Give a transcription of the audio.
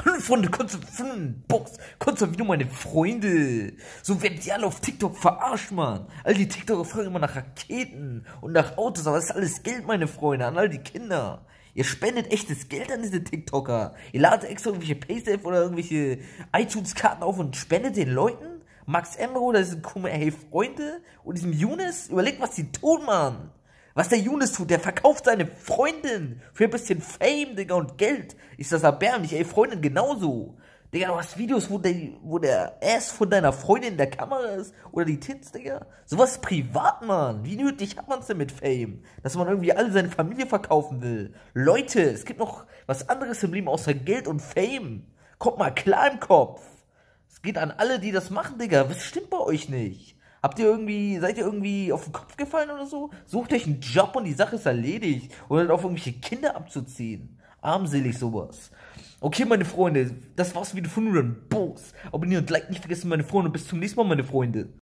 Hallo Freunde, kurz mal wieder meine Freunde. So werden die alle auf TikTok verarscht, Mann. All die TikToker fragen immer nach Raketen und nach Autos, aber das ist alles Geld, meine Freunde, an all die Kinder. Ihr spendet echtes Geld an diese TikToker. Ihr ladet extra irgendwelche Paysafe oder irgendwelche iTunes-Karten auf und spendet den Leuten. Max Emro, das ist ein Kummer, hey Freunde. Und diesem Younes, überlegt, was die tun, Mann. Was der Younes tut, der verkauft seine Freundin für ein bisschen Fame, Digga, und Geld. Ist das erbärmlich, ey, Freundin genauso. Digga, du hast Videos, wo der Ass von deiner Freundin in der Kamera ist. Oder die Tits, Digga. Sowas ist privat, Mann. Wie nötig hat man's denn mit Fame? Dass man irgendwie alle seine Familie verkaufen will. Leute, es gibt noch was anderes im Leben außer Geld und Fame. Kommt mal klar im Kopf. Es geht an alle, die das machen, Digga. Was stimmt bei euch nicht? Seid ihr irgendwie auf den Kopf gefallen oder so? Sucht euch einen Job und die Sache ist erledigt. Oder auf irgendwelche Kinder abzuziehen. Armselig sowas. Okay, meine Freunde, das war's wieder von nur ein Boss. Abonnieren und like nicht vergessen, meine Freunde. Bis zum nächsten Mal, meine Freunde.